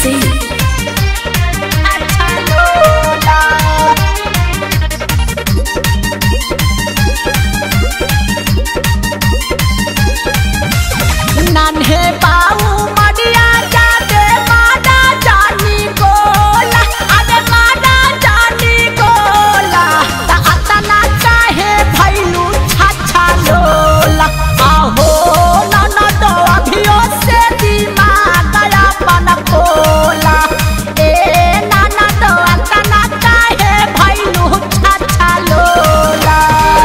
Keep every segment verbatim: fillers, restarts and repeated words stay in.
से नन्हे बाऊ मडिया जाते माना जानी गोला अबे माना जानी गोला ता अतना काहे भइलू छाछा लोला आहो नन तो अभियो से दिमाग अपन खोला ए नाना तो अतना काहे भइलू छाछा लोला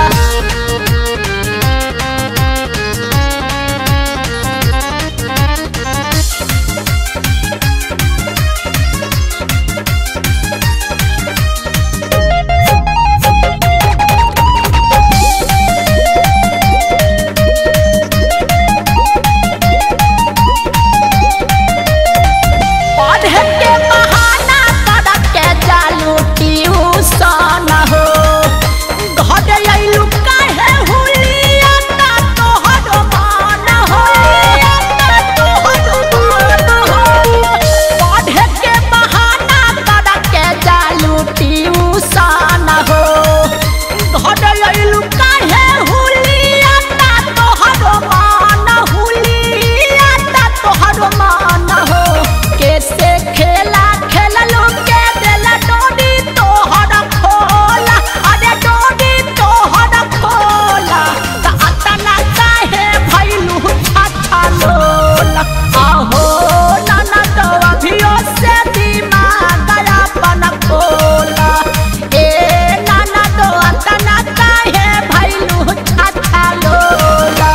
पढ़े के बहाना करके जालू ट्यूशन हो घर अइलू काहे हुलिया ता तोहर मान हो तोहर मान हो पढ़े के बहाना करके जालू ट्यूशन हो घर अइलू काहे हुलिया ता तोहर मान हुलिया ता तोहर मान हो कैसे खेला खेललू के देला डोडी तोहर खोला अरे डोडी तोहर खोला ता अतना काहे भइलू छाछा लोला आहो नाना तो अभियो से दिमाग अपन खोला ए नाना तो अतना काहे भइलू छाछा लोला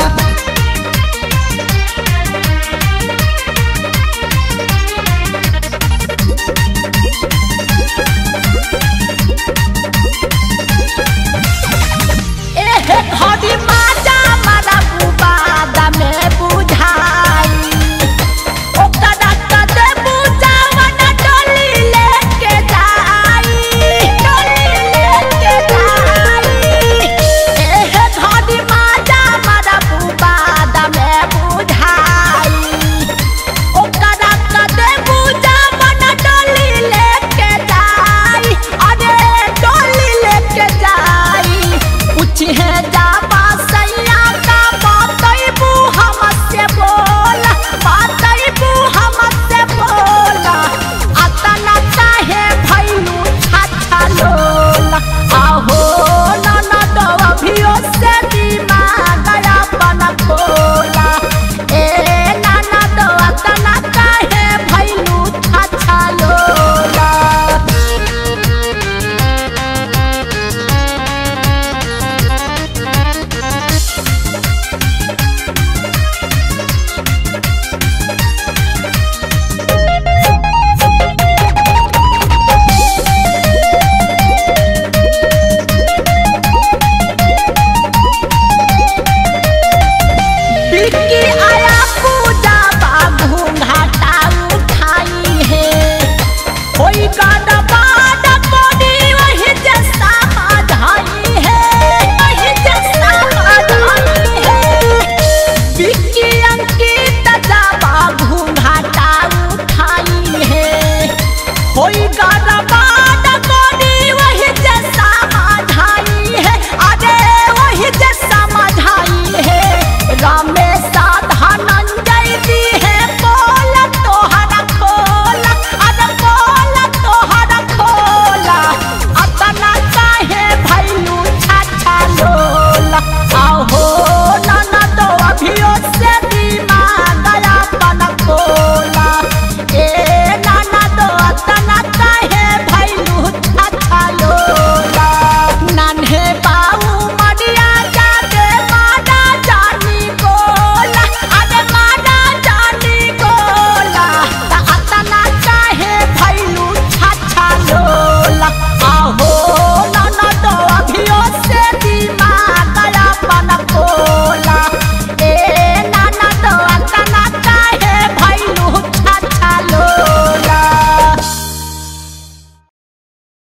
एहे घड़ी माजा मारा बुबादा में बुझाई ओकरा कदे बुझावन डोली लेके जाई डोली लेके जाई एहे घड़ी माजा मारा बुबादा में बुझाई ओकरा कदे बुझावन डोली लेके जाई अरे डोली लेके जाई पूछे जा